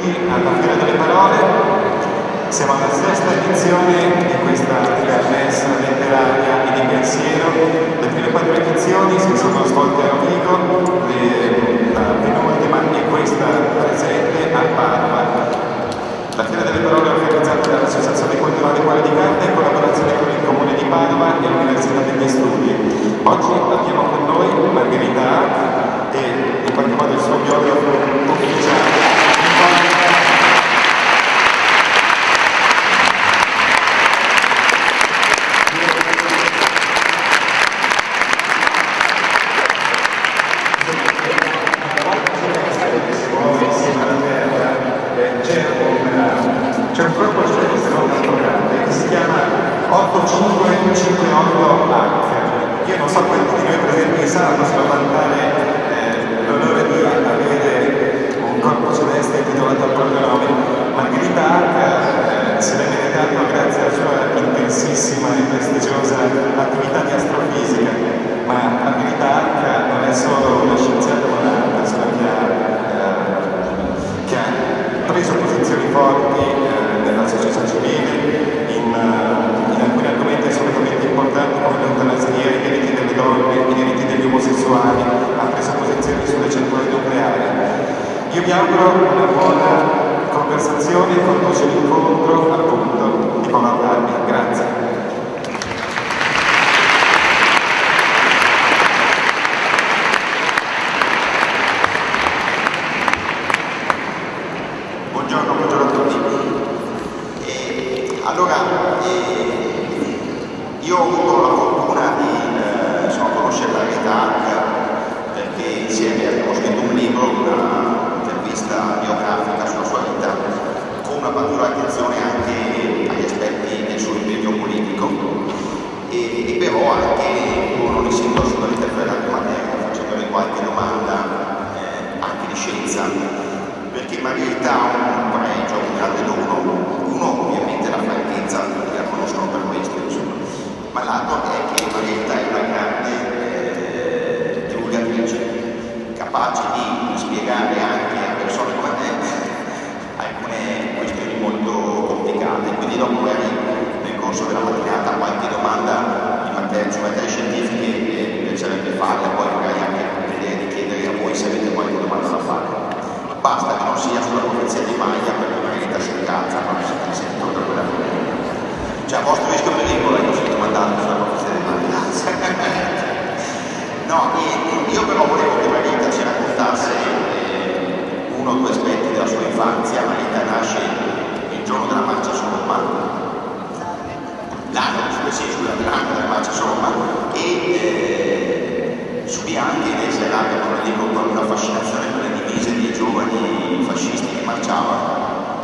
benvenuti alla Fiera delle Parole. Siamo alla sesta edizione di questa kermesse letteraria e di pensiero. Le prime 4 edizioni si sono svolte a Vigo, la penultima è questa presente a Padova. La Fiera delle Parole è organizzata dall'Associazione Culturale Quale di Carta in collaborazione con il Comune di Padova e l'Università degli Studi. Oggi abbiamo con noi Margherita Hack e in qualche modo il suo biografo ufficiale. C'è un corpo celeste molto grande che si chiama 8558H. Io non so quanti di noi presenti in sala possono vantare l'onore di avere un corpo celeste intitolato al proprio nome. Margherita Hack se l'è meritato grazie alla sua intensissima e prestigiosa attività di astrofisica, ma Margherita Hack non è solo una scienziata, ma una persona che ha preso posizioni forti nella società civile in alcuni argomenti assolutamente importanti come l'eutanasia, i diritti delle donne, i diritti degli omosessuali, ha preso posizioni sulle centrali nucleari. Io vi auguro una buona conversazione e conduce l'incontro appunto di Paola Armi. Grazie. Buongiorno a tutti. Allora, io ho avuto la fortuna di conoscere la Rita Hack perché insieme abbiamo scritto un libro, un'intervista biografica sulla sua vita, con una particolare attenzione anche agli aspetti del suo impegno politico e però anche, non essendo assolutamente afferrato in materia, facendole qualche domanda anche di scienza, perché Margherita ha un pregio, un grande dono. Uno ovviamente la franchezza, tutti la conoscono per questo, insomma, ma l'altro è che Margherita è una grande divulgatrice, capace di spiegare anche a persone come me alcune questioni molto complicate. Quindi dopo magari nel corso della mattinata qualche domanda su materie scientifiche mi piacerebbe farla, poi magari anche vedere di chiedere a voi se avete qualche domanda da fare. Basta che non sia sulla profezia di Maglia, perché Margherita si incazza quando si sente tutta quella cosa. Cioè a vostro rischio e pericolo io sono domandato sulla profezia di Maglia. No, io però volevo che Margherita ci raccontasse uno o due aspetti della sua infanzia. Margherita nasce il giorno della marcia su Roma, l'anno della marcia su Roma, e subì anche nel lato come dico con una fascinazione per le divise dei giovani fascisti che marciavano.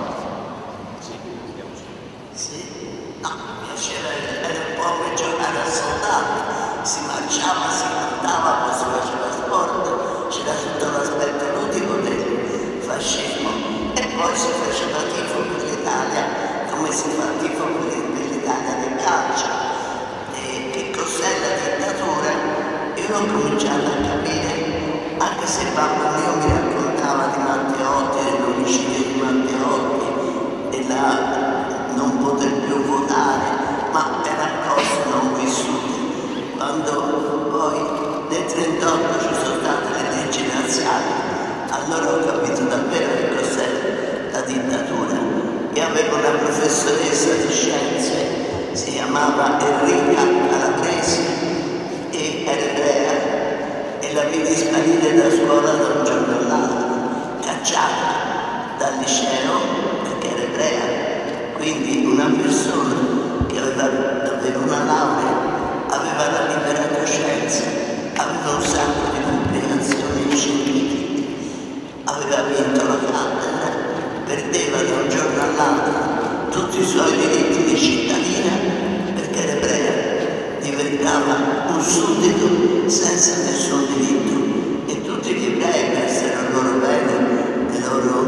Sì, no, mi piaceva, era un po' come giocare a soldato, si marciava, si cantava, poi si faceva sport, c'era tutto l'aspetto ludico del fascismo e poi si faceva tifo per l'Italia, come si fa tifo per l'Italia del calcio. E che cos'è la dittatura? Io ho cominciato a capire, anche se il babbo mio mi raccontava di Matteotti, dell'omicidio di Matteotti e la non poter più votare, ma erano cose non vissute. Quando poi nel 1938 ci sono state le leggi razziali, allora ho capito davvero che cos'è la dittatura. Io avevo una professoressa di scienze, si chiamava Enrica Calabresi e era ebrea, e la vidi sparire da scuola da un giorno all'altro, cacciata dal liceo perché era ebrea. Quindi una persona che aveva davvero una laurea, aveva la libera coscienza, aveva un sacco di pubblicazioni scientifiche, aveva vinto la cattedra, perdeva da un giorno all'altro tutti i suoi diritti di cittadina perché era ebrea, diventava un suddito senza nessun diritto e tutti gli ebrei persero il loro bene, le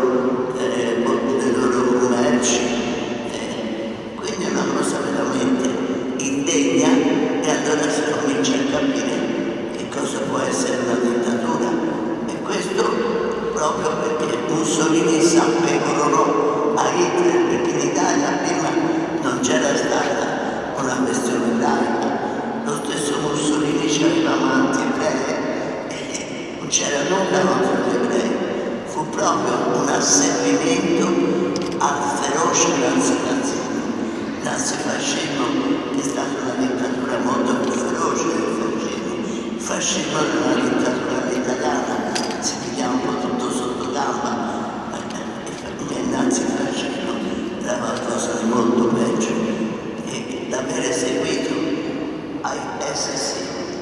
loro merci. Quindi è una cosa veramente indegna e allora si comincia a capire che cosa può essere una dittatura e questo proprio perché Mussolini s'appecorò a Hitler perché in Italia prima non c'era stata una questione ebraica. Lo stesso Mussolini aveva amanti ebrei e non c'era nulla contro gli ebrei. Fu proprio un asservimento al feroce nazifascismo, che è stata una dittatura molto più feroce del fascismo. Il fascismo era una dittatura italiana, si pigliava un po' tutto sotto gamba, ma il nazifascismo era qualcosa di molto peggio. E l'avere seguito ai SS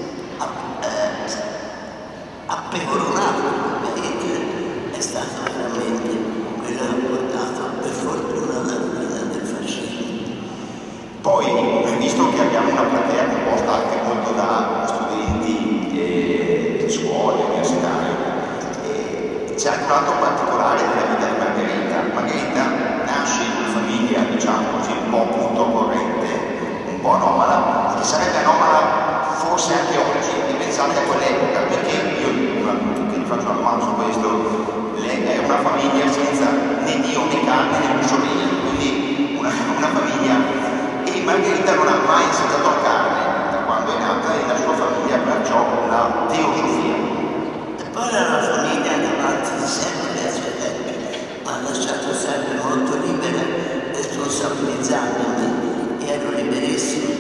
appevoronato Hitler è stato veramente quello che ha portato per fortuna alla rovina del fascismo. Poi, visto che abbiamo una platea composta anche molto da studenti di scuole, universitarie, c'è anche un altro particolare della vita di Margherita. Margherita nasce in una famiglia, diciamo così, un po' corrente, un po' anomala, che sarebbe anomala forse anche oggi, pensate a quell'epoca, perché io ti faccio una domanda su questo, lei è una famiglia senza né Dio né carne né Mussolini, quindi una famiglia, e Margherita non ha mai assaggiato la carne da quando è nata e la sua famiglia abbracciò la teosofia. E poi era una famiglia davanti sempre ai suoi tempi, ma ha lasciato sempre molto libera, responsabilizzandomi, e ero liberissimo.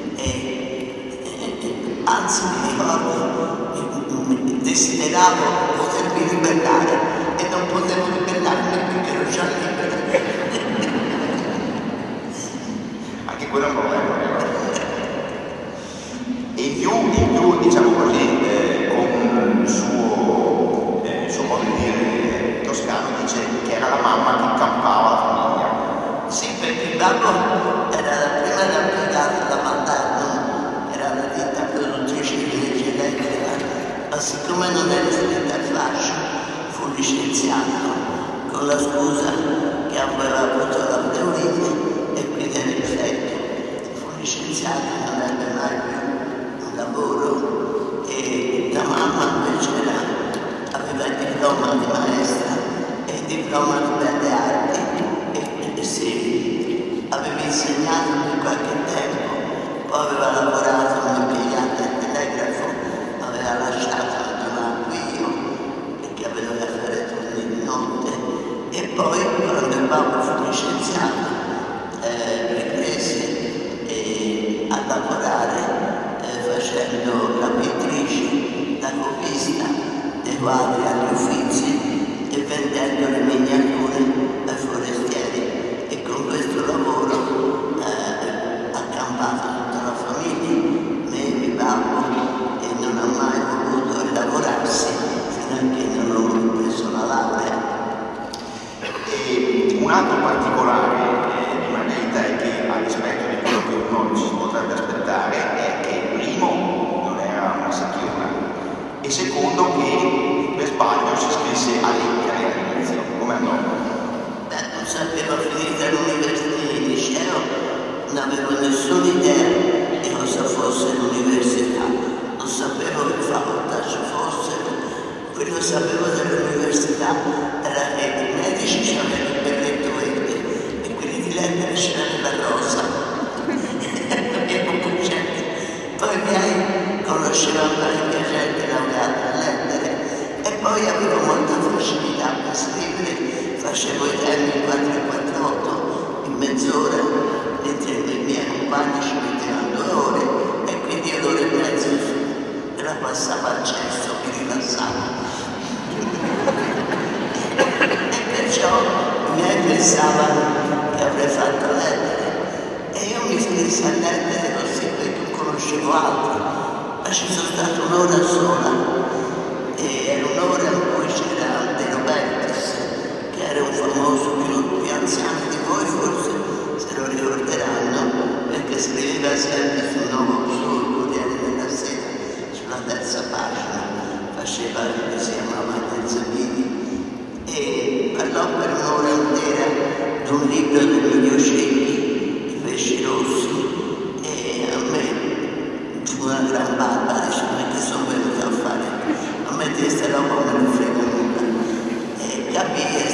Anzi mi ricordo, desideravo potermi ribellare e non potevo ribellarmi perché ero già libero. Anche quello è un problema. E in più diciamo così, con il suo modo di dire toscano, dice che era la mamma che campava la famiglia. Sì, perché il babbo era la prima da applicare da Mandarno, era la ditta produttrice di energia elettrica, ma siccome non era iscritta al fascio, fu licenziato con la scusa che aveva avuto la pleurite e quindi era infetto. Fu licenziato, non ebbe mai più un lavoro, e la mamma invece aveva il diploma di maestra e il diploma di belle arti, e sì, aveva insegnato per qualche tempo, poi aveva lavorato come impiegata al telegrafo, aveva lasciato un acquio perché aveva da fare turni di notte, e poi quando il babbo fu licenziato riprese a lavorare facendo la pittrice, la copista dei quadri agli Uffizi e vendendo le miniature ai forestieri, e con questo lavoro ha campato tutta la famiglia, me e mio babbo, e non ha mai voluto lavorarsi fino a che non ho preso la laurea. E un altro particolare di Margherita è che, a dispetto di quello che uno si potrebbe aspettare, è che primo non era una secchiona, e secondo che per sbaglio si iscrisse all'Inter all'inizio. Come andò? Non sapevo, finita l'università, il liceo, non avevo nessuna idea di cosa fosse l'università, non sapevo che facoltà ci fossero. Quello che sapevo dell'università era che i medici c'erano il berretto verde e quelli di lettere c'erano la rosa. Poi i miei conoscevano parecchia gente laureata in lettere, e poi avevo molta facilità per scrivere, facevo i tempi 4:48 in mezz'ora, mentre i miei compagni ci mettevano 2 ore, e quindi 1 ora e mezzo me la passavo al cesso, mi rilassavo. E perciò i miei pensavano che avrei fatto lettere, e io mi iscrissi a lettere così perché non conoscevo altro, ma ci sono stato 1 ora sola, e era 1 ora in cui c'era De Robertis, che era un famoso, più anziano di voi forse se lo ricorderanno, perché scriveva sempre sul Corriere della Sera, sulla terza pagina, faceva quello che si chiamava Terza Vini, e parlò per 1 ora intera di un libro di Emilio Cecchi, I pesci rossi, e a me fu una gran barba, dice, ma che sono venuto a fare? A me di queste roba non me ne frega nulla. E capì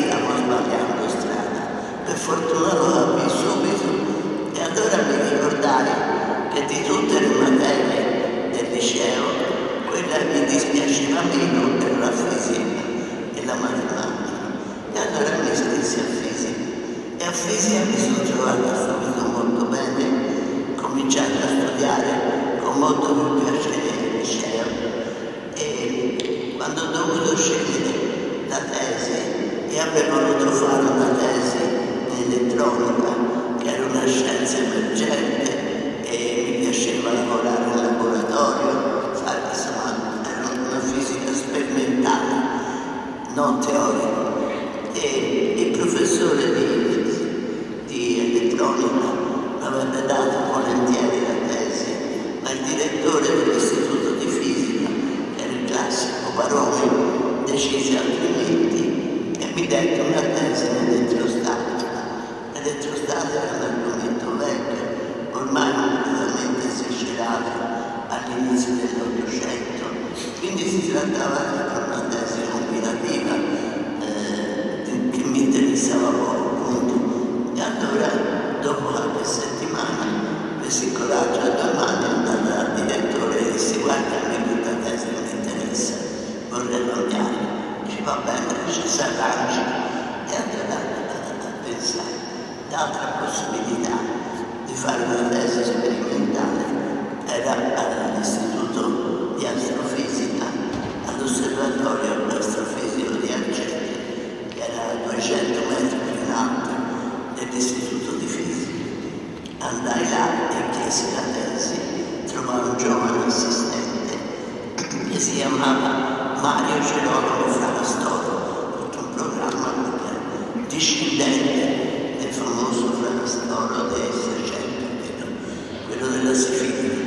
scegliere la tesi e avrei voluto fare una tesi in elettronica, che era una scienza emergente e mi piaceva lavorare in laboratorio, fare insomma era una fisica sperimentale, non teorica. E il professore di elettronica mi avrebbe dato volentieri la tesi, ma il direttore dell'istituto di fisica, che era il classico Barone, decise altrimenti e mi dette una tesi in elettrostatica. L'elettrostatica era un argomento vecchio, ormai completamente sviscerato all'inizio dell'Ottocento, quindi si trattava di una tesi combinativa che mi interessava poco, appunto. E allora, dopo qualche settimana, presi il coraggio a 2 mani, andai dal direttore e dissi: guarda, a me questa tesi non mi interessa, vorrei cambiare. Dice: va bene, ci si arrangia. E allora a pensare. L'altra possibilità di fare una tesi sperimentale era all'Istituto di Astrofisica, all'Osservatorio Astrofisico di Argenti, che era a 200 metri più in alto dell'Istituto di Fisica. Andai là e chiesi la tesi, trovai un giovane assistente che si chiamava Mario Gerolamo Fragastoro, tutto un programma discendente del famoso Fragastoro dei 600, quello della Sifilide.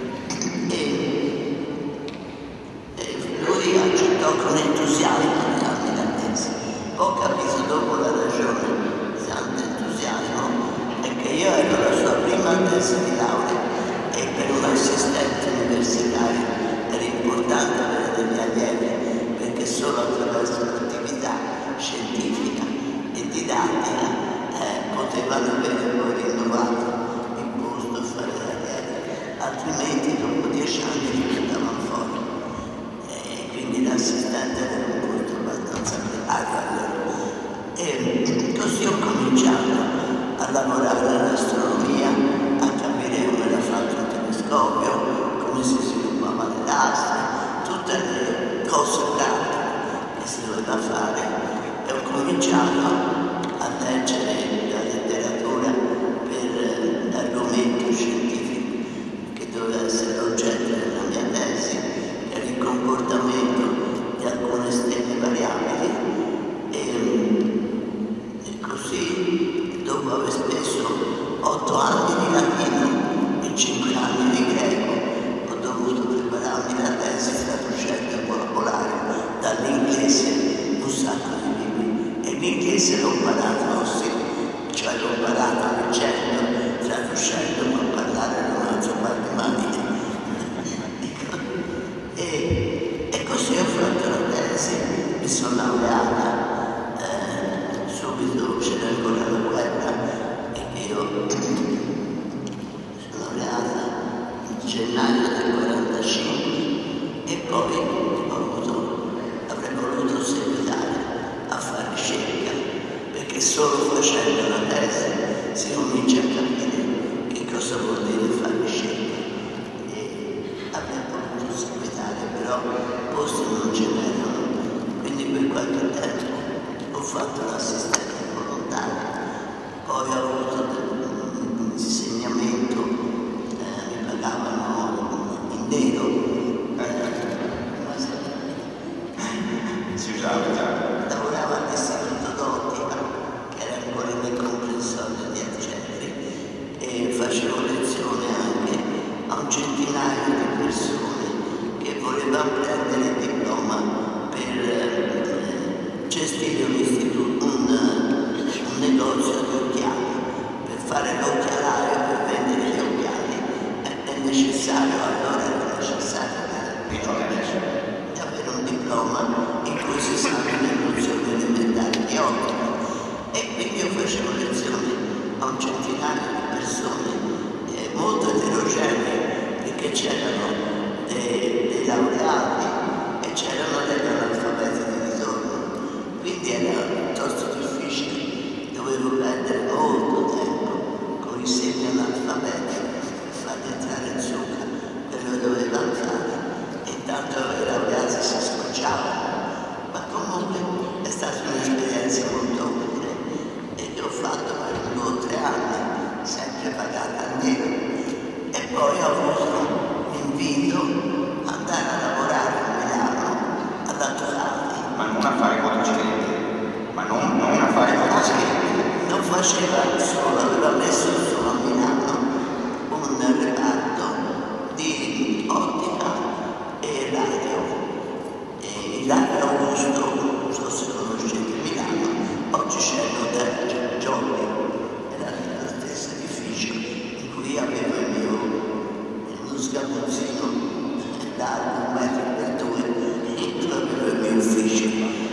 Lui accettò con entusiasmo di darmi la tesi. Ho capito dopo la ragione di tanto entusiasmo è che io ero la sua prima tesi di laurea e per un assistente universitario era importante avere degli allievi, perché solo attraverso l'attività scientifica e didattica potevano avere poi rinnovato il posto a fare l'allievo, altrimenti dopo 10 anni li buttavano fuori. Quindi l'assistente era un posto abbastanza precario. E così ho cominciato a lavorare nell'astronomia, a capire come era fatto un telescopio, come si sviluppava le lastre, tutte le cose pratiche che si doveva fare. E ho cominciato a leggere la letteratura per l'argomento scientifico che doveva essere l'oggetto della mia tesi, che era il comportamento di alcune stelle variabili. E così, dopo aver speso 8 anni di latino e 5 anni di greco, ho dovuto prepararmi la tesi traducendo il vocabolario dall'inglese un sacco di libri. E l'inglese l'ho imparato sì, cioè l'ho imparato leggendo, traducendo, ma parlare non alzo qualche maniche. E così ho fatto la tesi, mi sono laureata, subito c'era ancora la guerra e io sono laureata in gennaio del 45 e poi avrei voluto seguitare a fare ricerca, perché solo facendo la tesi si comincia a capire che cosa vuol dire fare ricerca. E avrei voluto seguitare, però posti non ce n'erano, quindi per qualche tempo ho fatto l'assistente volontario, poi ho avuto un insegnamento, mi pagavano in nero. Si usava già. Lavoravo all'Istituto d'Ottica, che era ancora nel comprensorio di Argenti, e facevo lezione anche a un centinaio di persone che volevano prendere il diploma per gestire un istituto, un negozio di occhiali, per fare l'occhialaio, per vendere gli occhiali. È necessario, allora era necessario avere un diploma in cui si sanno le nozioni elementari di ottica. E quindi io facevo lezioni a un centinaio di persone, molto eterogenee, perché c'erano dei laureati e c'erano degli analfabeti di ritorno, quindi era piuttosto difficile, dovevo perdere molto tempo con i semi-analfabeti per farli entrare in zucca, quello dovevano fare, e intanto i laureati si scocciavano aveva messo solo a Milano un reparto di ottica e radio. E Radio Augusto, non so se conoscete Milano, oggi c'è l'hotel Jolly, era nello stesso edificio in cui avevo uno sgabuzzino largo 1,22 m, e avevo il mio ufficio.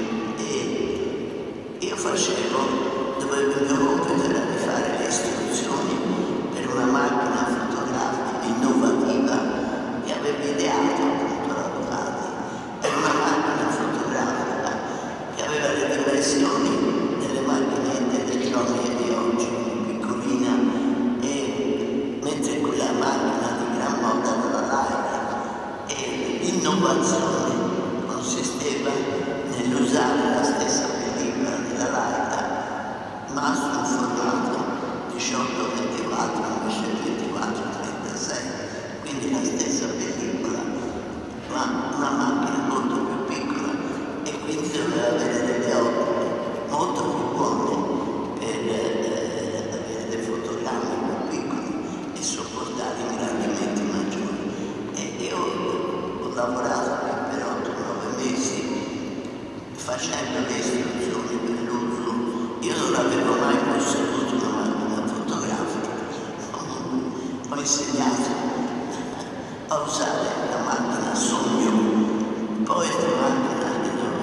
E io dovevo il mio compito era di fare le istruzioni per una macchina fotografica innovativa che avevo ideato appunto l'avvocato. Era una macchina fotografica che aveva le dimensioni delle macchinette elettroniche di oggi, piccolina, e mentre quella macchina di gran moda della Leica, e l'innovazione consisteva nell'usare la stessa pellicola della Leica, ma su un formato 18-24 invece 24-36, quindi la stessa pellicola, ma una macchina molto più piccola, e quindi doveva avere delle opere molto più buone per avere dei fotogrammi più piccoli e sopportare ingrandimenti maggiori. E io ho lavorato per 8-9 mesi facendo le istruzioni per l'uso. Io non avevo mai posseduto una macchina fotografica, ho insegnato a usare la macchina sogno, poi la macchina che non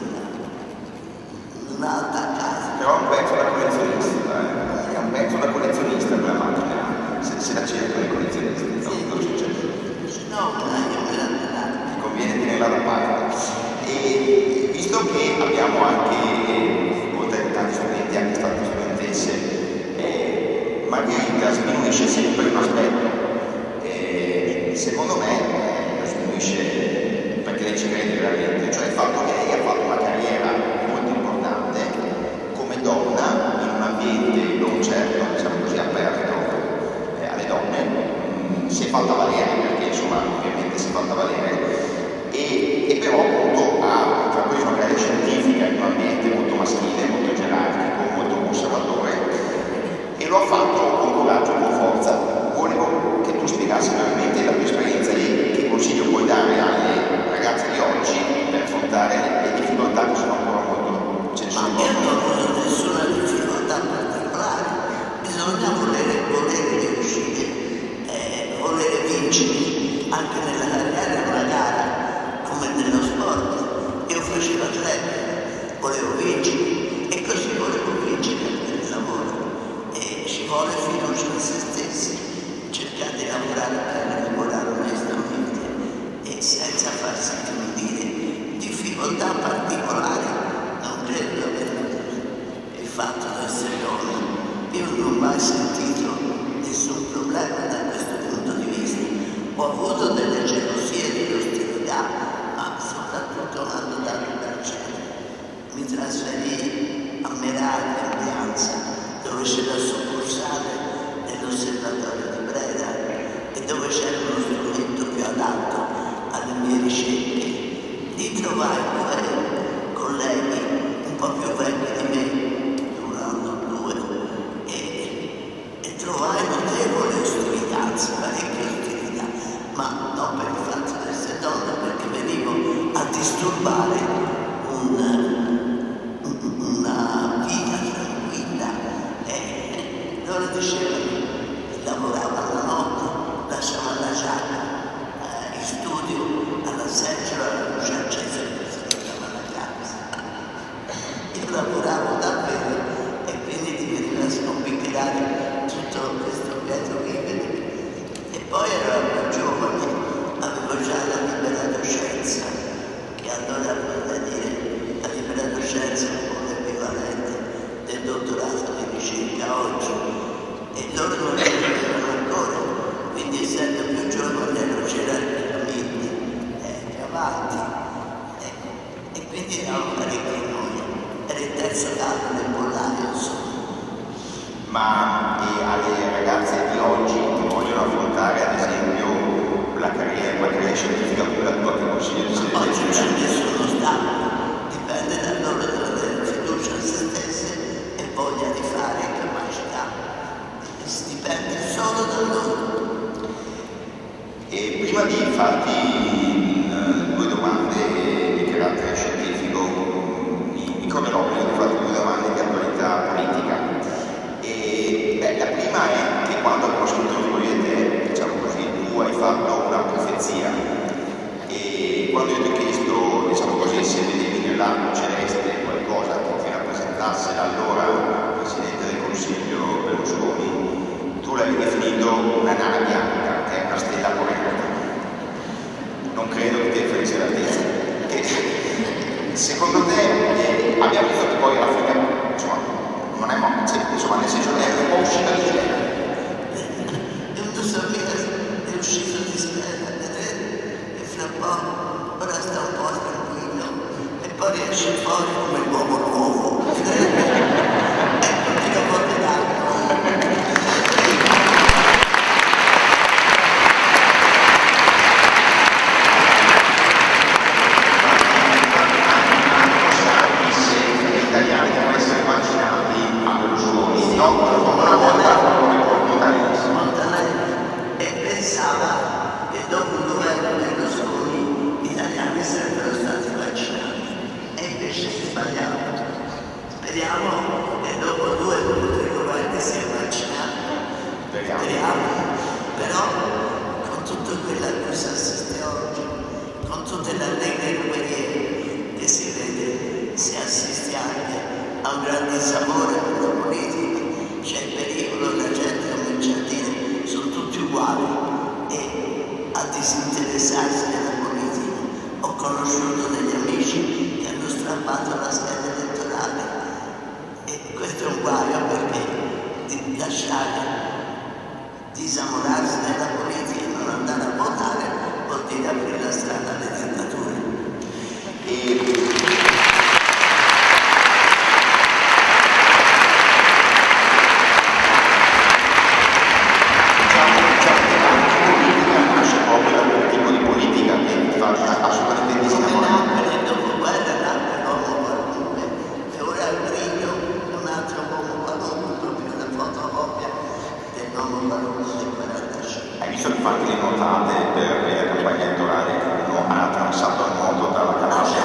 ha attaccato. Però è un pezzo da collezionista, è un pezzo da collezionista quella macchina, se la cercano i collezionisti, non succede. No, io me la tengo. Mi conviene tenerla da parte. E visto che abbiamo anche tanti studenti, anche state studentesse, Margherita sminuisce sempre un aspetto. Secondo me lo sminuisce perché lei ci crede veramente, cioè il fatto che lei ha fatto una carriera molto importante come donna in un ambiente non certo, diciamo così, aperto alle donne, si è fatta valere, perché insomma ovviamente si è fatta valere, e però appunto ha intrapreso una carriera scientifica in un ambiente molto maschile, molto gerarchico, molto conservatore, e lo ha fatto con coraggio, con forza. Volevo che tu spiegassi brevemente la tua esperienza e che consiglio puoi dare alle ragazze di oggi per affrontare le difficoltà che sono ancora molto censurate. Ma io non ho nessuna difficoltà particolare, bisogna volere riuscire, volere vincere anche nella carriera, in una gara come nello sport. Io facevo atleta, volevo vincere, e così volevo vincere anche nel lavoro. E ci vuole fiducia in se stessi, cercare di lavorare bene, lavorare onestamente e senza farsi intimidire. Difficoltà particolari non credo di avere il fatto di essere donna. Io non ho mai sentito nessun problema da questo punto di vista. Ho avuto delle gelosie, delle ostilità, ma soprattutto quando dato per cielo. Mi trasferì a Meraglia, in Brianza, dove c'è la succursale dell'Osservatorio di Brera e dove c'era uno strumento più adatto alle mie ricerche. Lì trovai due colleghi un po' più vecchi di me, un anno o due, e trovai notevole ostilità, anzi parecchie ostilità, ma non per il fatto di essere donna, perché venivo a disturbare una vita tranquilla. E loro dicevano che lavoravano la notte, lasciavano la giacca in studio alla seggiola, alla luce accesa, e si andavano a casa. Io lavoravo davvero e quindi ti veniva a scompicchiare tutto questo pietro vivere. E poi ero più giovane, avevo già la libera coscienza, che allora voleva dire la libera prima di farti due domande di carattere scientifico, mi corre l'obbligo di farti due domande di attualità politica. La prima è che quando abbiamo scritto io e te, diciamo così, tu hai fatto una profezia, e quando io ti ho chiesto, diciamo così, se vedevi nell'arco celeste qualcosa che ti rappresentasse l'allora Presidente del Consiglio Berlusconi, tu l'hai definito una nana bianca, che è una stella corretta. Non credo che ti facesse la testa. Secondo te abbiamo visto che poi alla fine, insomma, non è morto, insomma, nel senso è un po' uscita di stella. Non so che è uscito di stella, e fra un po' ora sta un po' tranquillo e poi riesce fuori come l'uomo nuovo. Ecco, ti lo porteranno. Speriamo che dopo 2 o 3 governi siano vaccinati. Speriamo. Però con tutto quello a cui si assiste oggi, con tutte le allegre ruberie che si vede, si assiste anche a un grande disamore per la politica, c'è il pericolo, la gente comincia a dire sono tutti uguali e a disinteressarsi della politica. Ho conosciuto degli amici che hanno strappato la scheda elettorale. E questo è un guaio perché di lasciare disamorarsi della politica e non andare a votare vuol dire aprire la strada alle dittature. Diciamo che anche politica nasce proprio da quel tipo di politica che fa assolutamente disamorare. Dopo guerra nacque l'uomo qualunque e ora al brillo un altro uomo qualunque, proprio la fotocopia dell'uomo qualunque del 45. Hai visto infatti le notate per la campagna elettorale che uno ha attraversato il mondo tra la Calabria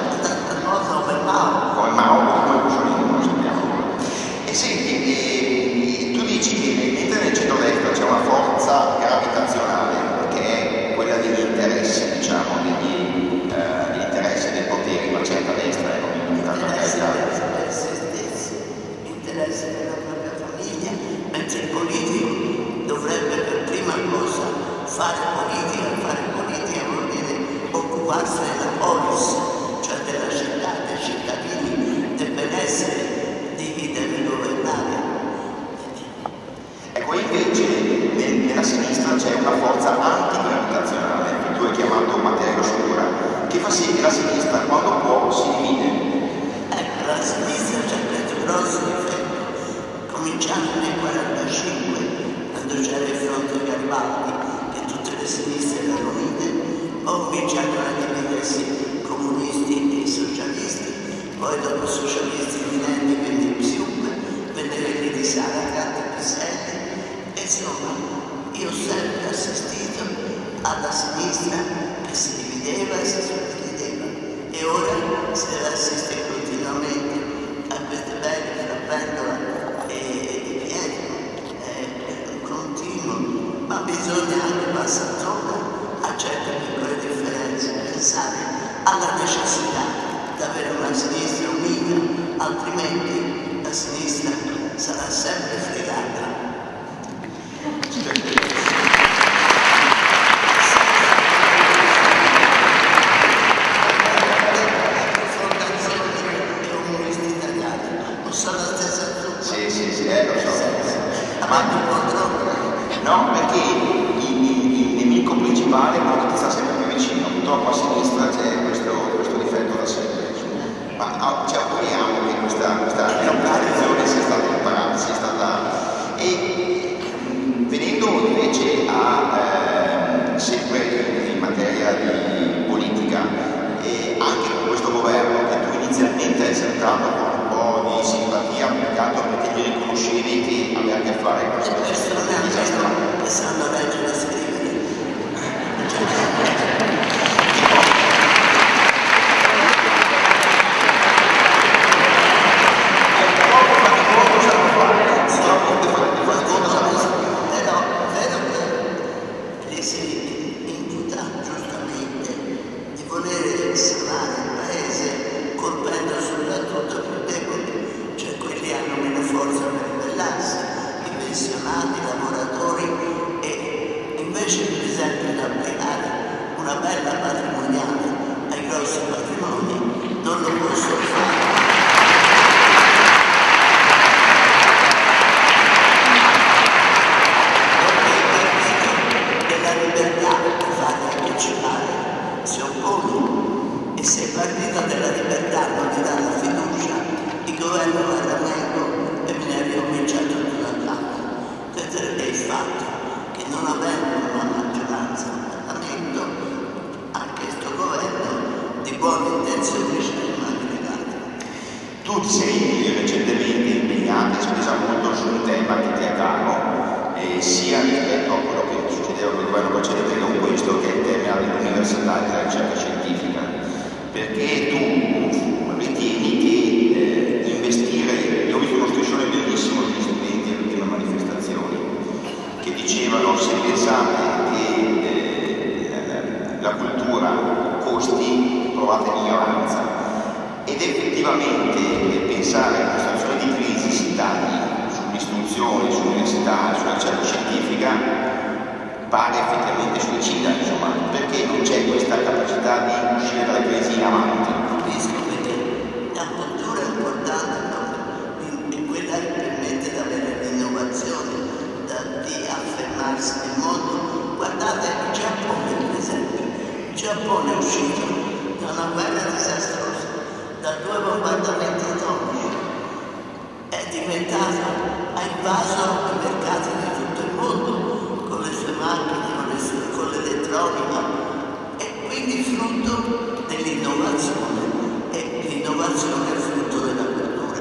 come Mao o come Mussolini, non lo sappiamo. E senti, tu dici che mentre nel centrodestra c'è una forza gravitazionale che è quella degli interessi, diciamo, degli interessi dei poteri, ma certa destra è Interessi per se stessi, interessi per la propria famiglia, mentre il politico dovrebbe per prima cosa fare politica vuol dire occuparsi della polis, cioè della città, dei cittadini, del benessere di chi deve governare. Ecco, invece nella sinistra c'è una forza antigravitazionale, che tu hai chiamato materia oscura, che fa sì che la sinistra quando può si divide. Ecco, la sinistra c'è questo grosso difetto, cominciando nel 1945, quando c'era il fronte Garibaldi, che tutte le sinistre erano unite, poi cominciarono a dividersi comunisti e socialisti, poi dopo socialisti finenti, quindi il PSIUP, vennero di Saragat, PSL, e insomma io ho sempre assistito alla sinistra che si divideva e si suddivideva, e ora si deve assistere continuamente a queste belle fra Vendola e Di Pietro, continuo, ma bisogna anche passare sopra a certe piccole differenze, pensare alla necessità di avere una sinistra unita, altrimenti la sinistra sarà sempre fregata. No, perché il nemico principale è quello che ti sta sempre più vicino. Purtroppo a sinistra c'è questo difetto da sempre. Ma ci auguriamo che questa lezione sia stata imparata, sia stata. E venendo invece a sempre in materia di politica, anche con questo governo che tu inizialmente hai saltato con un po' di simpatia, perché gli riconoscevi che aveva a che fare con questa sanno leggere e scrivere. volere sanare il paese colpendo soprattutto i più deboli, cioè quelli che hanno meno forza per ribellarsi, i pensionati, i lavoratori, e invece per esempio di applicare una bella patrimoniale ai grossi patrimoni non lo possono fare. Si oppone, e se il partito della libertà non gli dà la fiducia, il governo va da meglio e viene ricominciato tutto da capo. Questo è il fatto che non avendo una maggioranza in Parlamento, anche questo governo di buone intenzioni ce ne rimane legato. Tu ti sei recentemente impegnato e spesa molto su un tema che ti è caro, sia rispetto a quello che succedeva con il governo precedente, non questo, che è il tema dell'università e della ricerca scientifica, perché tu ritieni che investire, io ho visto uno striscione bellissimo degli studenti alle ultime manifestazioni, che dicevano: se pensate che la cultura costi, provate l'ignoranza. Ed effettivamente pensare che in una situazione di crisi si tagli sull'istruzione, sull'università, sulla ricerca scientifica pare effettivamente suicida, insomma, perché non c'è questa capacità di uscire dalle crisi in avanti. Capisco, perché la cultura è importante, è quella che permette di avere l'innovazione, di affermarsi nel mondo. Guardate il Giappone, per esempio. Il Giappone è uscito da una guerra disastrosa, da 2 bombardamenti atomici, è diventato, ha invaso i mercati di tutto il mondo con le sue macchine, con l'elettronica, e quindi frutto dell'innovazione, e l'innovazione è frutto della cultura.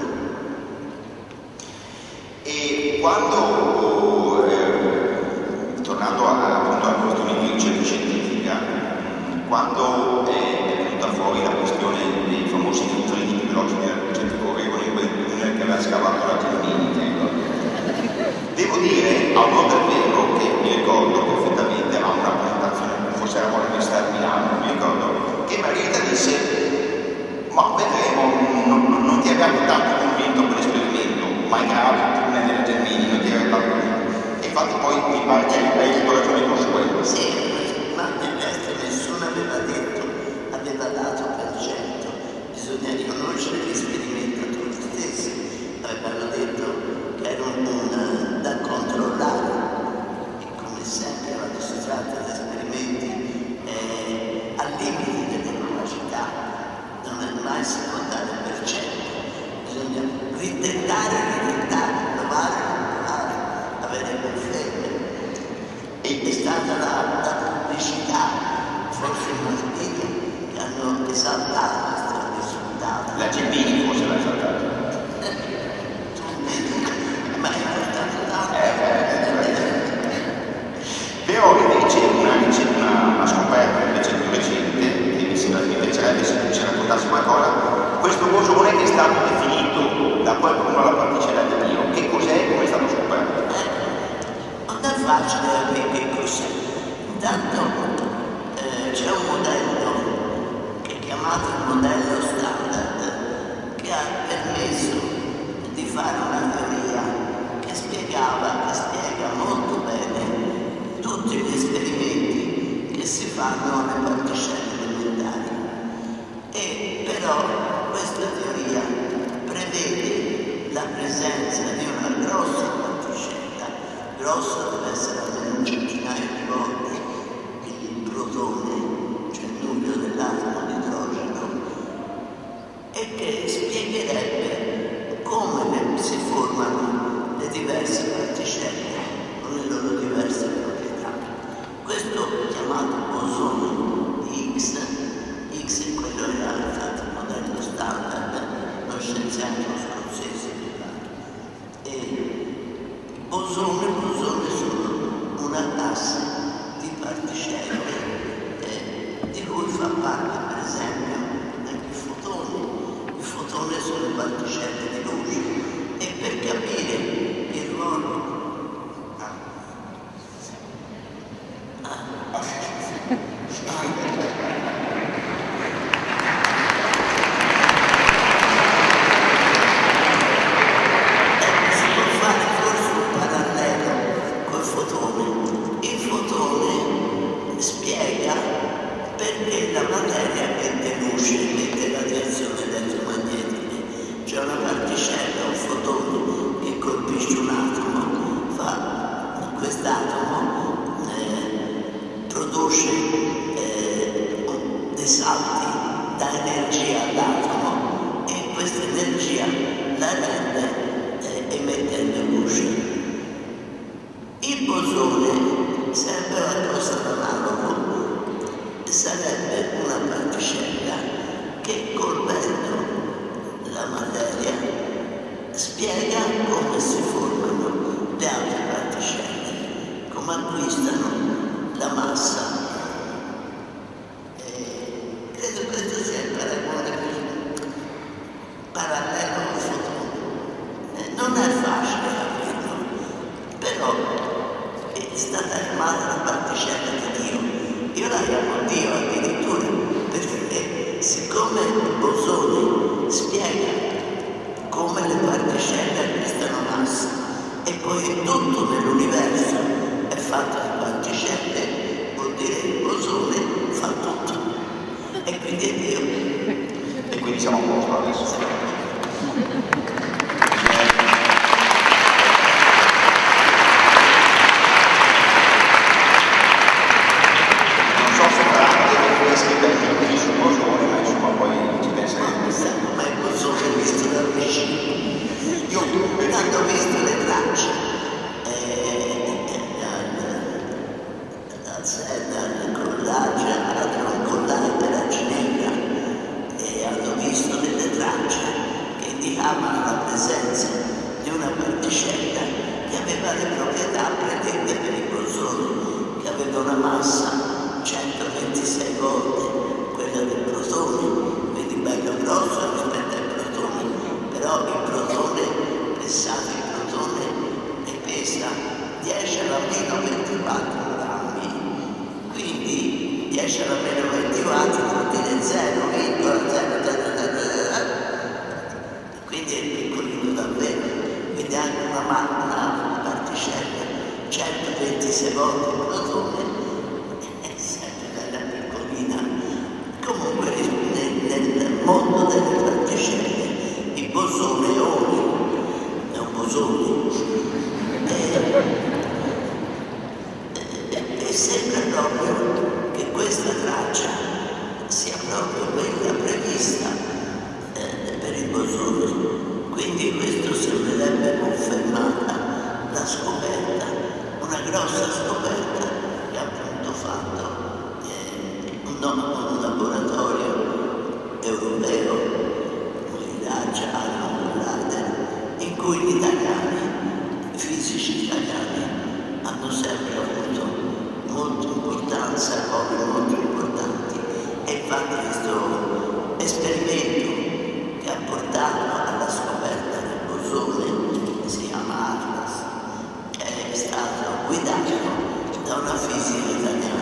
E quando, tornando appunto alla questione di ricerca scientifica, quando è venuta fuori la questione dei famosi neutrini biologici certificevoli in quel tunnel che aveva scavato la Gelmini, devo dire, a onor del vero, che mi ricordo perfettamente a una presentazione, forse eravamo all'Università di Milano, mi ricordo che Margherita disse: ma vedremo, non ti abbiamo tanto convinto per l'esperimento, ma è grave il tunnel della Gelmini, non ti aveva tanto convinto. E infatti poi mi pare che hai avuto ragione con quello. Sì, ma del resto nessuno aveva detto, aveva dato per certo, bisogna riconoscere gli sperimentatori stessi, avevano detto che era da controllare, e come sempre quando si tratta di esperimenti al limite delle capacità, non è mai si può dare per certo, bisogna ritentare, provare, avere conferme. E è stata la pubblicità, forse i mass media, che hanno esaltato questo risultato. La Gelmini forse l'ha esaltato. Ma è importante tanto. Però invece una scoperta invece più recente, che mi piacerebbe se ci raccontassi qualcosa, questo bosone che è stato definito da qualcuno la particella di Dio, che cos'è e come è stato scoperto? Non è facile capire che cos'è. Intanto c'è un modello che è chiamato il modello standard, che ha permesso di fare una teoria che spiega molto bene tutti gli esperimenti che si fanno alle particelle elementari. E però questa teoria prevede la presenza di una grossa particella, grossa deve essere almeno un centinaio di volte il protone, cioè il nucleo dell'atomo di idrogeno, e che spiegherebbe come si formano le diverse particelle con le loro diverse proprietà. Questo chiamato bosone di Higgs è quello che ha fatto il modello standard, lo scienziato scozzese. E bosone sono una classe di particelle di cui fa parte per esempio anche i fotoni. I fotoni sono le particelle di luce, e per capire il ruolo spiega perché la materia emette luce, emette radiazioni elettromagnetiche. C'è una particella, un fotone che colpisce un atomo, quest'atomo produce dei salti da energia all'atomo e questa energia la rende emettendo luce. Il bosone sarebbe qualcosa d'analogo, sarebbe una particella che colpendo la materia spiega come si formano le altre particelle, come acquistano la massa. Credo questo sia il paragone più parallelo al fotone. Non è facile capirlo, però è stata chiamata la particella di Dio. Io la chiamo Dio addirittura perché siccome il bosone spiega come le particelle acquistano massa e poi tutto nell'universo è fatto di particelle, vuol dire che il bosone fa tutto e quindi è Dio. E quindi siamo a posto adesso. Non so se farà delle scritte qui sul bosone, ma insomma poi ci penseremo. Secondo me il bosone visto da vicino. Io quando ho visto le tracce dal collage, hadron collider a Ginevra, e hanno visto delle tracce che indicavano la presenza di una particella che aveva le proprietà predette per i bosoni, che aveva una massa 126 volte quella del protone, quindi bello grosso rispetto ai protoni, però il protone, pensate, il protone ne pesa 10 alla meno 24 grammi, quindi 10 alla meno 24 vuol dire 0,000, quindi è piccolino davvero, quindi anche una particella 126 volte il protone è sempre bella piccolina. Comunque nel mondo delle particelle il bosone è un bosone e sembra proprio che questa traccia sia proprio quella prevista per il bosone, quindi questo sembrerebbe confermata la scoperta, una grossa scoperta che ha appunto fatto un laboratorio europeo, in cui gli italiani, i fisici italiani, hanno sempre avuto molta importanza, cose molto importanti, e infatti questo esperimento che ha portato alla scoperta del bosone, che si chiama Atlas, è stato guidato da una fisica italiana.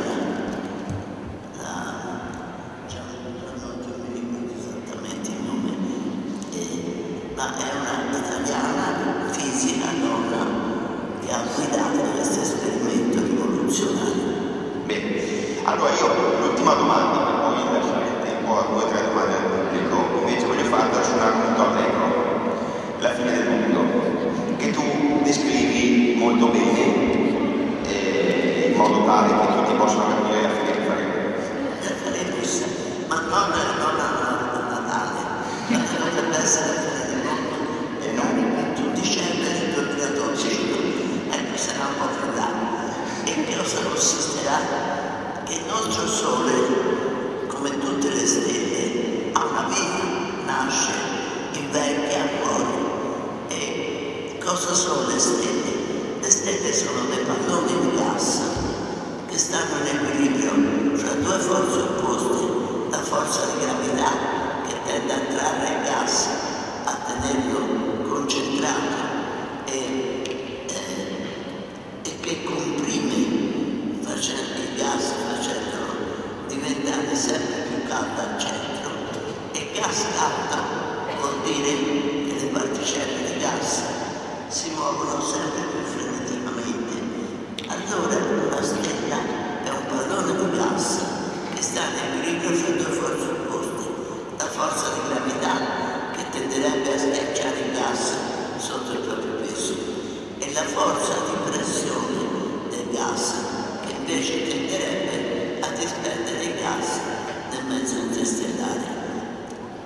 Ma è una italiana fisica donna che ha guidato questo esperimento rivoluzionario. Bene, allora io l'ultima domanda, per poi lasciare il tempo a 2 o 3 domande al pubblico, invece voglio farla su un argomento allegro, la fine del mondo, che tu descrivi molto bene, in modo tale che tutti possano capire la fine che faremo. La faremo, ma non a Natale, potrebbe essere la fine del mondo. E non il 21 dicembre del 2012, ecco, sarà un po' più là. E cosa consisterà? Che il nostro Sole, come tutte le stelle, ha una vita, nasce, invecchia, muore. E cosa sono le stelle? Le stelle sono dei palloni di gas che stanno in equilibrio fra due forze opposte, la forza di gravità che tende a trarre il gas, a tenerlo concentrato e che comprime il gas facendolo diventare sempre più caldo al centro, e gas caldo vuol dire che le particelle di gas si muovono sempre più freneticamente. Allora una stella è un pallone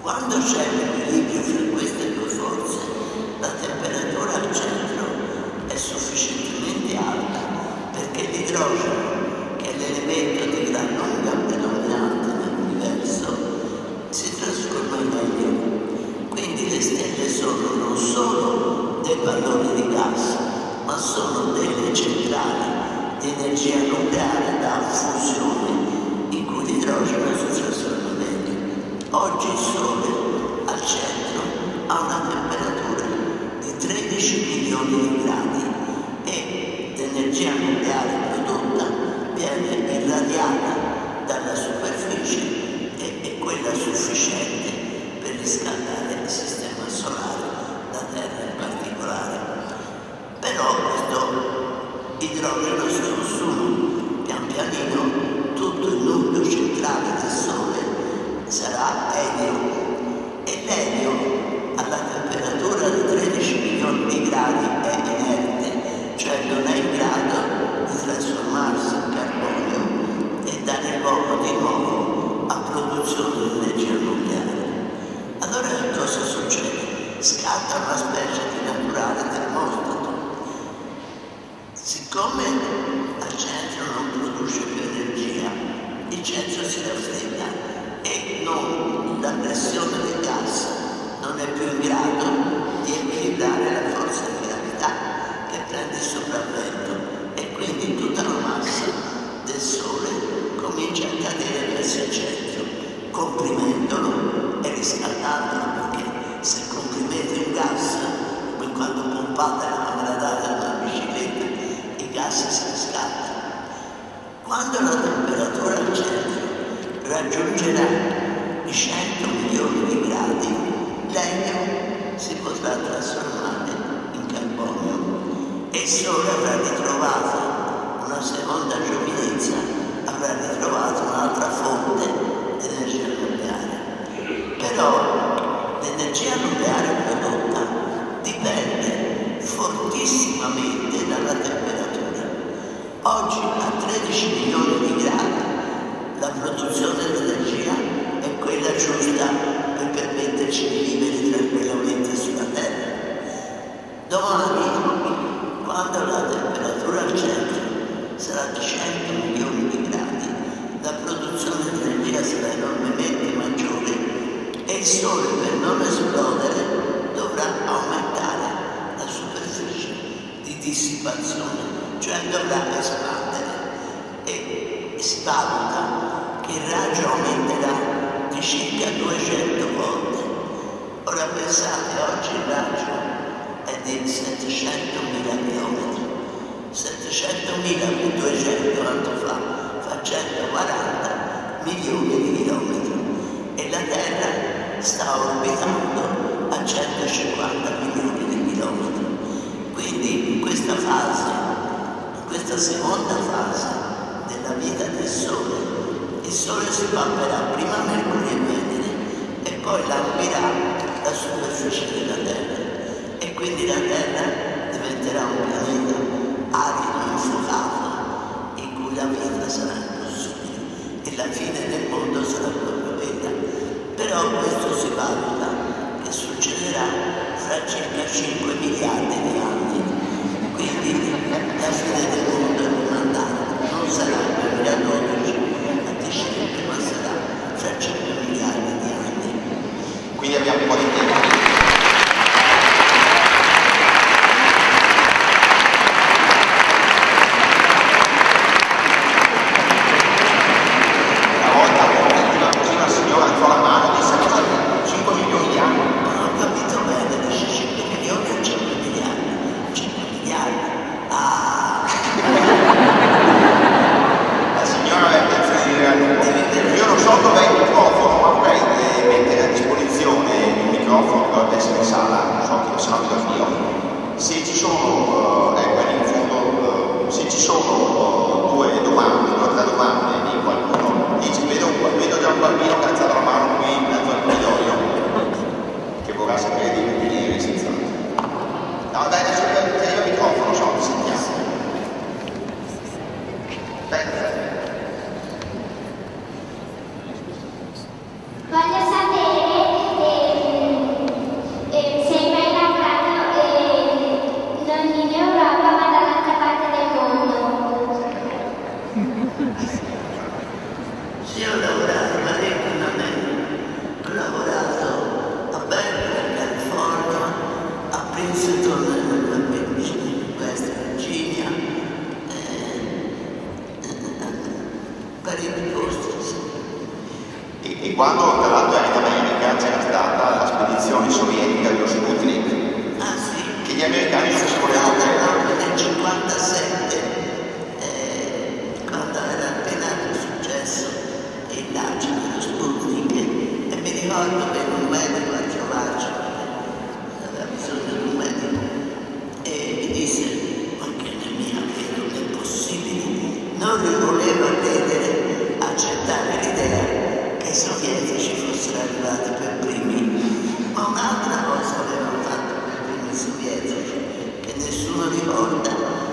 Quando c'è l'equilibrio fra queste due forze, la temperatura al centro è sufficientemente alta perché l'idrogeno, che è l'elemento di gran lunga predominante nell'universo, si trasforma in elio. Quindi le stelle sono non solo dei palloni di gas, ma sono delle centrali di energia nucleare da fusione in cui l'idrogeno si trasforma in elio. Oggi il Sole al centro ha una temperatura di 13 milioni di gradi e l'energia nucleare prodotta viene irradiata dalla superficie e è quella sufficiente per riscaldare il sistema solare, la Terra in particolare. Però questo idrogeno si consuma pian pianino, tutto il nucleo centrale del Sole sarà elio e l'elio alla temperatura di 13 milioni di gradi è inerte, cioè non è in grado di trasformarsi in carbonio e dare luogo di nuovo a produzione di energia nucleare. Allora cosa succede? Scatta una specie di naturale termostato. Siccome al centro non produce più energia, il centro si raffredda e la pressione del gas non è più in grado di equilibrare la forza di gravità che prende il sopravvento e quindi tutta la massa del Sole comincia a cadere verso il centro, comprimendolo e riscaldandolo, perché se comprimete un gas, come quando pompate la camera d'aria della bicicletta, il gas si riscalda. Quando la temperatura al centro raggiungerà i 100 milioni di gradi, l'elio si potrà trasformare in carbonio e il Sole avrà ritrovato una seconda giovinezza, avrà ritrovato un'altra fonte di energia nucleare. Però l'energia nucleare prodotta dipende fortissimamente dalla temperatura. Oggi a 13 milioni di gradi la produzione di energia è quella giusta per permetterci di vivere tranquillamente sulla Terra. Domani, quando la temperatura al centro sarà di 100 milioni di gradi, la produzione di energia sarà enormemente maggiore e il Sole, per non esplodere, dovrà aumentare la superficie di dissipazione, cioè dovrà espandere, e si valuta che il raggio aumenterà di circa 200 volte. Ora pensate, oggi il raggio è di 700.000 km. 700.000 più 200 quanto fa? Fa 140 milioni di chilometri. E la Terra sta orbitando a 150 milioni di chilometri. Quindi in questa fase, in questa seconda fase della vita del Sole, il Sole si palperà prima Mercurio e Venere e poi lambirà la superficie della Terra e quindi la Terra diventerà un pianeta arido, infuocato, in cui la vita sarà impossibile e la fine del mondo sarà proprio quella. Però questo si valuta che succederà fra circa 5 miliardi di anni, quindi la fine del mondo è mandato, non sarà nel 2012 a dicembre, ma sarà fra 5 miliardi di anni. Quindi abbiamo un po' di tempo. Voglio sapere E quando tra l'altro era in America c'era stata la spedizione sovietica dello Sputnik, Ah sì? che gli americani non si volevano credere. Nel 1957, quando era appena successo il lancio dello Sputnik, e mi ricordo che un medico a trovarci, aveva bisogno di un medico, e mi disse: ma che mia vita, non è possibile, non voleva credere, accettare l'idea che i sovietici fossero arrivati per primi. Ma un'altra cosa avevano fatto per primi i sovietici, che nessuno ricorda,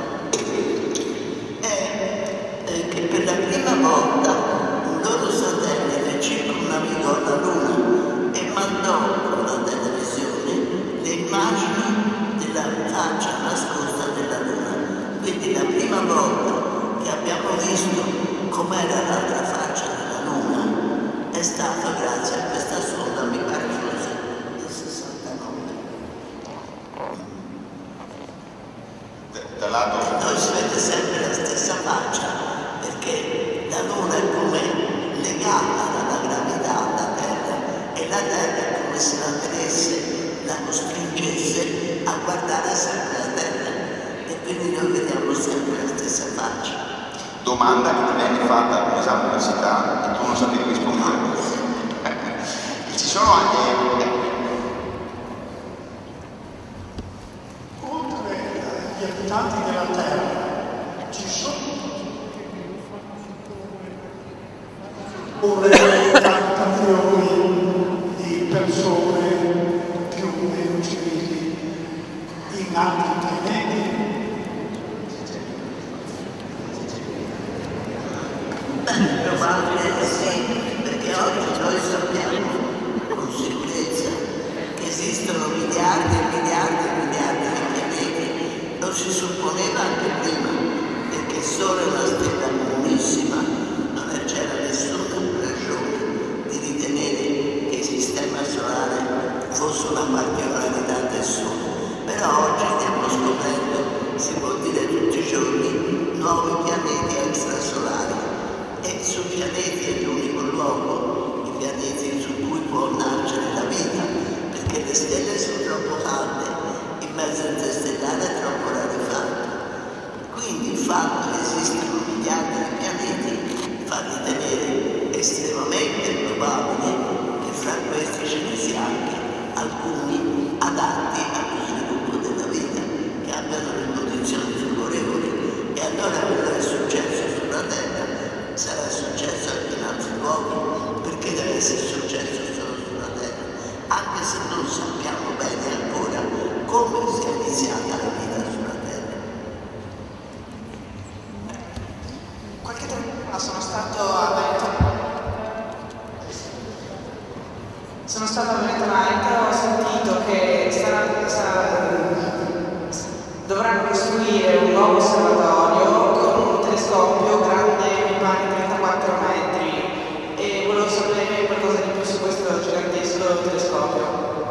è che per la prima volta un loro satellite circumnavigò la Luna e mandò con la televisione le immagini della faccia nascosta della Luna. Quindi la prima volta che abbiamo visto com'era l'altra faccia della Luna è stato grazie a questa sonda, mi pare fosse del 69. Tra l'altro Noi si vede sempre la stessa faccia, perché la Luna è come legata dalla gravità alla Terra e la Terra è come se la tenesse, la costringesse a guardare sempre la Terra, e quindi noi vediamo sempre la stessa faccia. domanda che ti venne fatta a un esame all'università e tu non sapevi rispondere. Ci sono anche oltre agli abitanti della Terra ci sono rappresentazioni di persone più o meno civili in altri pianeti. Beh, probabile sì, perché oggi noi sappiamo con sicurezza che esistono miliardi e miliardi e miliardi di pianeti. Lo si supponeva anche prima, perché solo una stella comunissima non c'era nessuna ragione di ritenere che il sistema solare fosse una particolarità del Sole. Però oggi stiamo scoprendo, si può dire tutti i giorni, nuovi pianeti extrasolari. E sui pianeti è l'unico luogo, i pianeti su cui può nascere la vita, perché le stelle sono troppo calde, in mezzo interstellare è troppo rarefatto. Quindi il fatto che esistano miliardi di pianeti fa ritenere estremamente probabile che fra questi ce ne sia anche alcuni adatti allo sviluppo della vita, che abbiano le condizioni favorevoli. E allora quello che è successo sulla Terra sarà successo anche in altri luoghi, perché deve essere successo solo sulla Terra, anche se non sappiamo bene ancora come sia iniziata la vita sulla Terra. Qualche tempo fa sono stato a Veneto Night e ho sentito che dovranno costruire un nuovo osservatorio con un telescopio grande, mi pare 34 metri, e volevo sapere qualcosa di più su questo gigantesco telescopio.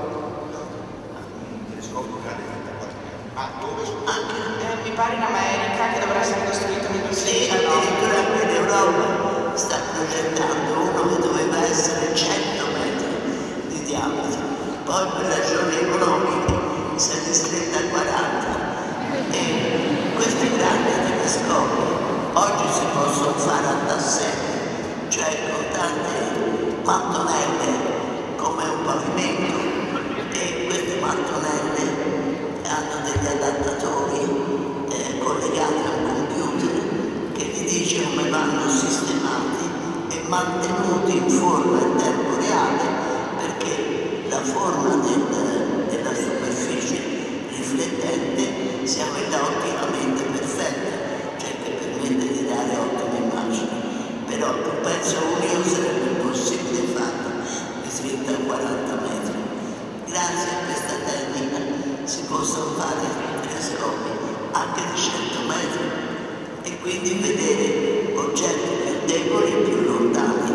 un telescopio grande 34 metri. Ah, dove? Mi pare in America, che dovrà essere costruito nel Sì, 2019. addirittura anche in Europa sta progettando uno che doveva essere 100 metri di diametro, poi per ragioni economiche si è ristretta a 40. E questi grandi telescopi oggi si possono fare a tasselli, cioè con tante mattonelle come un pavimento, e queste mattonelle hanno degli adattatori collegati a un computer che gli dice come vanno sistemati e mantenuti in forma in tempo reale, perché la forma della superficie riflettente sia quella ottimamente perfetta, cioè che permette di dare ottime immagini. Però un pezzo unico sarebbe impossibile farlo di 30 o 40 metri. Grazie a questa tecnica si possono fare telescopi anche di 100 metri e quindi vedere oggetti più deboli e più lontani.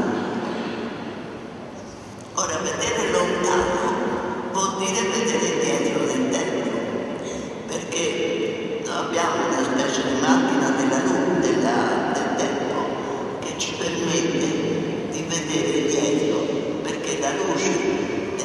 Ora, vedere lontano vuol dire vedere indietro nel tempo, perché noi abbiamo una specie di macchina del tempo che ci permette di vedere indietro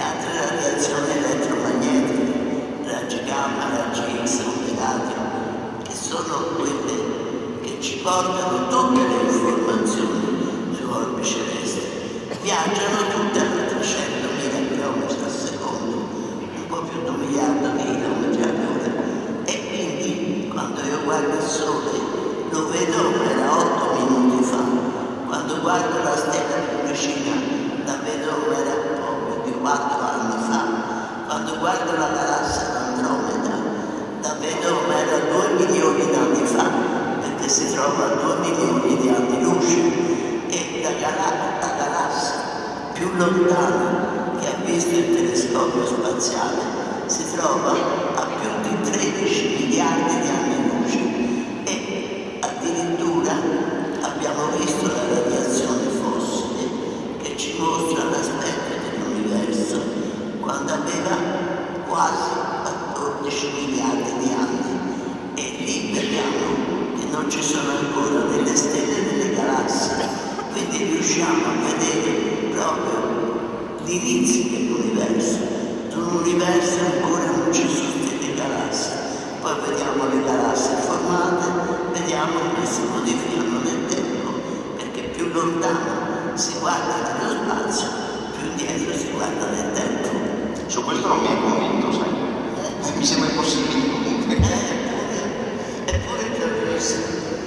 altre radiazioni elettromagnetiche, raggi gamma, raggi X, onde radio, che sono quelle che ci portano tutte le informazioni su orbi celesti. Viaggiano tutte a 300.000 km al secondo, un po' più di 1 miliardo di chilometri all'ora. E quindi quando io guardo il Sole lo vedo come era 8 minuti fa. Quando guardo la stella più vicina la vedo come era poco di 4 anni fa. Quando guardo la galassia d'Andromeda la vedo come era 2 milioni di anni fa, perché si trova a 2 milioni di anni luce. E la galassia più lontana che ha visto il telescopio spaziale si trova a più di 13 miliardi di anni luce. E addirittura abbiamo visto la radiazione fossile che ci mostra l'aspetto dell'universo quando aveva quasi 14 miliardi di anni, e lì vediamo che non ci sono ancora delle stelle delle galassie, quindi riusciamo a vedere proprio l'inizio dell'universo. L'universo ancora non ci sono delle galassie, poi vediamo le galassie formate, vediamo come si modificano nel tempo, perché più lontano si guarda nello spazio, più indietro si guarda nel tempo. Su questo non mi hai convinto, sai? Mi sembra impossibile comunque. Eppure ci ho visto.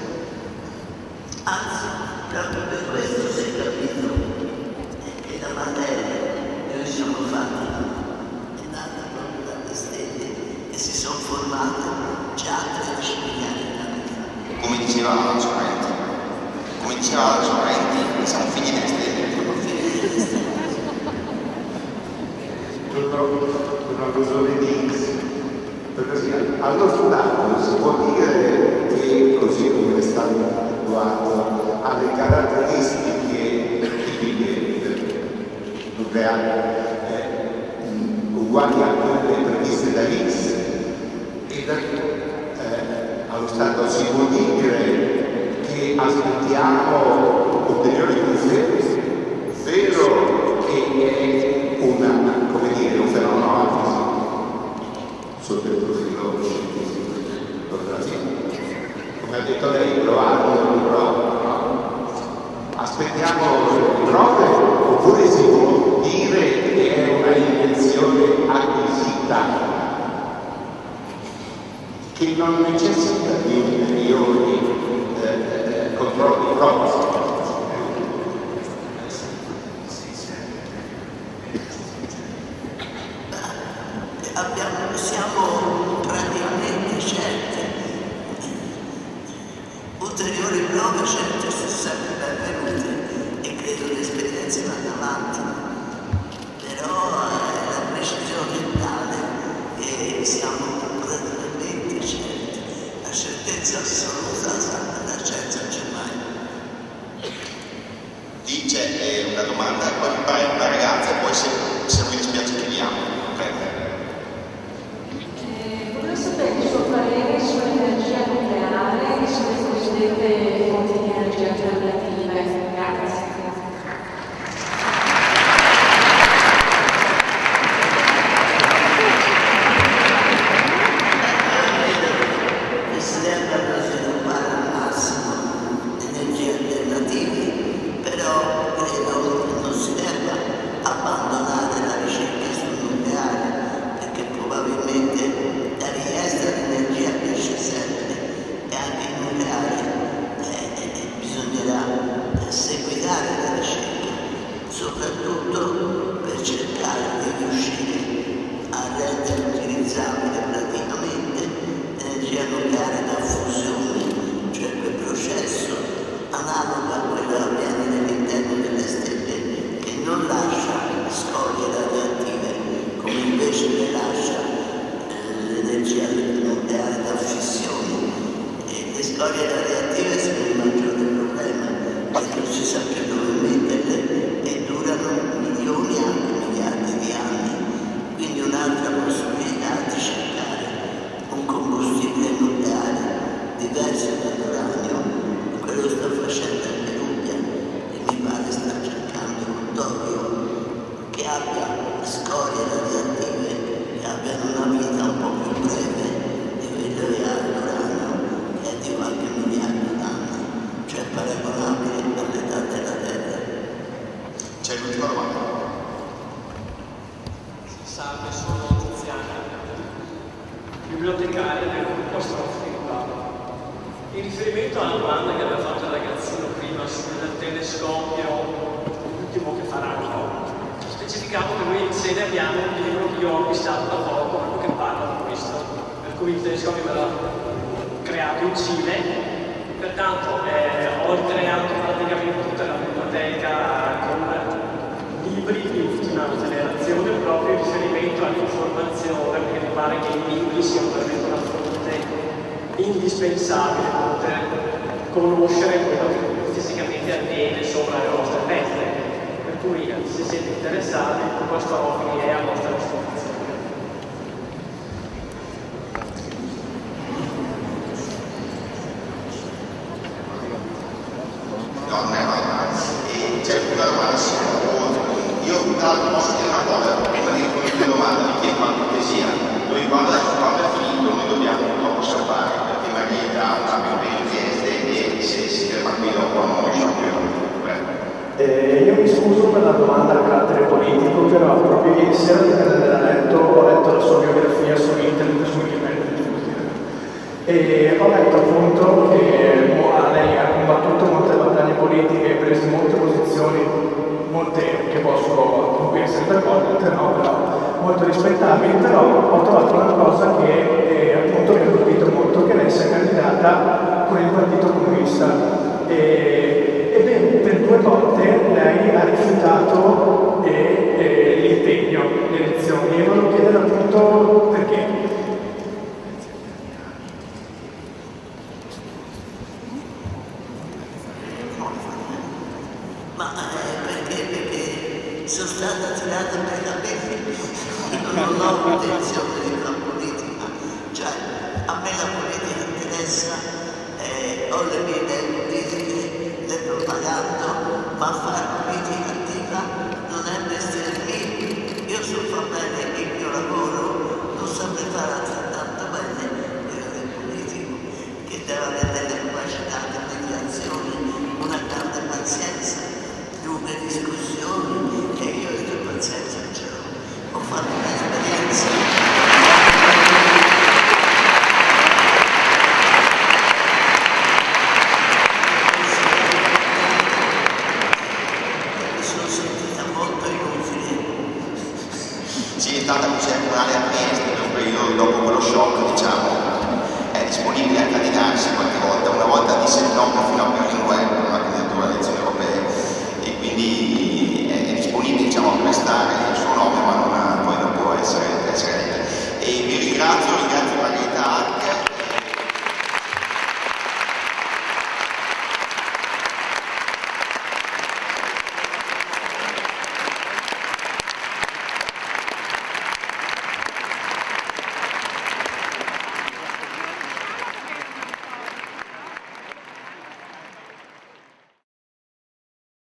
Anzi, proprio per questo si è capito che la materia noi siamo fatti è nata proprio dalle stelle che si sono formate già 13 miliardi di anni fa. Come diceva Sorrenti, siamo figli delle stelle. Una conclusione di X. Per così, allo stato si può dire che, così come è stato individuato, ha le caratteristiche tipiche nucleari uguali a quelle previste da X, e allo stato si può dire che aspettiamo ulteriori conferme, vero che è un fenomeno fisico sotto il profilo scientifico. Come ha detto lei, provato, aspettiamo le prove, oppure si può dire che è una invenzione acquisita che non necessita di ulteriori controlli propri. Siamo praticamente certi. Ulteriori prove certe sono sempre benvenute e credo le esperienze vanno avanti, però la precisione è tale che siamo praticamente certi. La certezza assoluta la scienza non c'è mai. Dice una domanda, poi mi pare una ragazza, e poi se non mi dispiace chiediamo. Vorrei sapere il suo parere sull'energia nucleare e sulle cosiddette fonti di energia alternative. Grazie. Presidente, per sviluppare al massimo energie alternative, però credo che non si caso che noi in sede abbiamo un libro che io ho acquistato da poco, proprio che parla di questo, per cui il telescopio verrà creato in Cile, pertanto ho ricreato praticamente tutta la biblioteca con libri di ultima generazione, proprio in riferimento all'informazione, perché mi pare che i libri siano veramente una fonte indispensabile per poter conoscere quello che fisicamente avviene sopra le nostre teste. Per cui se siete interessati, questo Ofili è a vostra disposizione. No, non è mai. E c'è una domanda, sì, io tra l'altro posso dire una cosa, prima di rispondere la domanda, mi chiedo una cortesia, noi quando è finito noi dobbiamo purtroppo salvare, perché magari dà un cambio di richieste e se si ferma qui dopo non riusciamo più. Io mi scuso per la domanda a carattere politico, però proprio ieri sera prima di andare a letto ho letto la sua biografia su internet, su Wikipedia, e ho letto appunto che lei ha combattuto molte battaglie politiche, preso molte posizioni, molte che posso con cui essere d'accordo, altre no, però molto rispettabili, però ho trovato una cosa che appunto mi ha colpito molto, che lei si è candidata con il Partito Comunista. E per 2 volte lei ha rifiutato l'impegno, le elezioni, e volevo chiedere appunto perché. Ma perché sono stata tirata per i capelli, non ho intenzione di una politica, cioè a me la politica interessa, ho le mie idee